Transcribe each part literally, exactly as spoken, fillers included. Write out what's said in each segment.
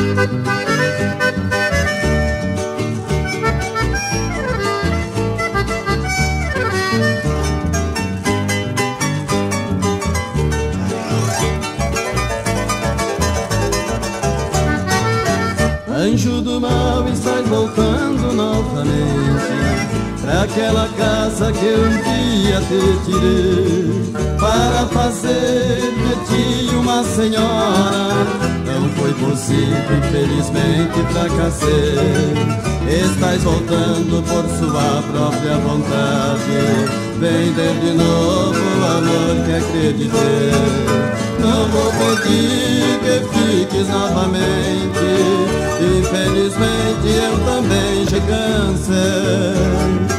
Anjo do mal, estás voltando novamente pra aquela casa que um dia te tirei, para fazer de ti uma senhora. Não foi possível, infelizmente fracassei. Estás voltando por sua própria vontade. Vender de novo o amor que acreditei. Não vou pedir que fiques novamente. Infelizmente eu também já cansei.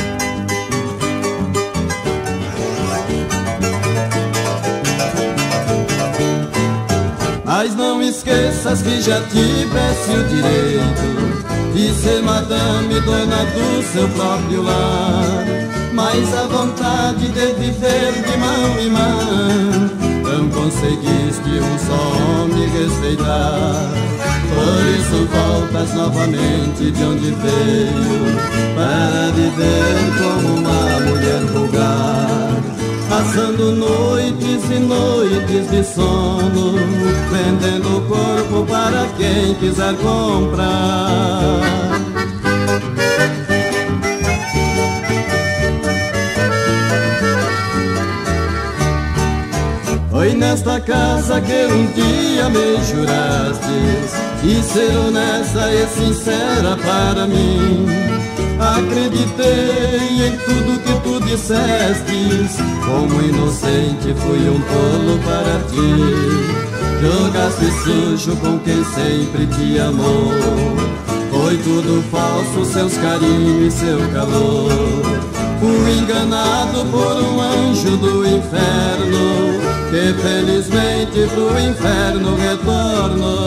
Mas não esqueças que já tivesse o direito de ser madame, dona do seu próprio lar. Mas a vontade de viver de mão em mão não conseguiste um só homem respeitar. Por isso voltas novamente de onde veio, para viver como uma mulher vulgar, passando noites e noites de sono, vendendo o corpo para quem quiser comprar. Foi nesta casa que um dia me jurastes de ser honesta e sincera para mim. Acreditei em tudo que tu dissestes, como inocente fui um tolo para ti. Jogaste sujo com quem sempre te amou. Foi tudo falso, seus carinhos e seu calor. Fui enganado por um anjo do inferno, que felizmente pro inferno retornou.